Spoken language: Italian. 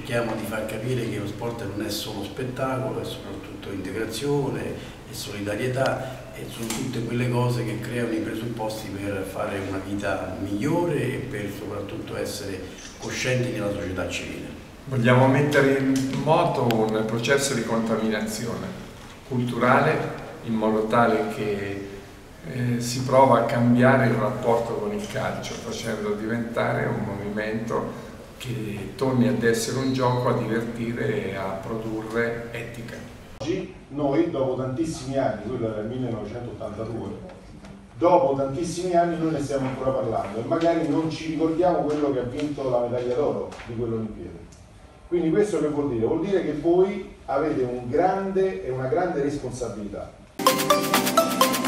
cerchiamo di far capire che lo sport non è solo spettacolo, è soprattutto integrazione e solidarietà, e sono tutte quelle cose che creano i presupposti per fare una vita migliore e per soprattutto essere coscienti nella società civile. Vogliamo mettere in moto un processo di contaminazione culturale in modo tale che si prova a cambiare il rapporto con il calcio, facendo diventare un movimento che torni ad essere un gioco, a divertire e a produrre etica. Oggi noi, dopo tantissimi anni, quello era il 1982, dopo tantissimi anni noi ne stiamo ancora parlando e magari non ci ricordiamo quello che ha vinto la medaglia d'oro di quell'Olimpiade. Quindi questo che vuol dire? Vuol dire che voi avete una grande responsabilità.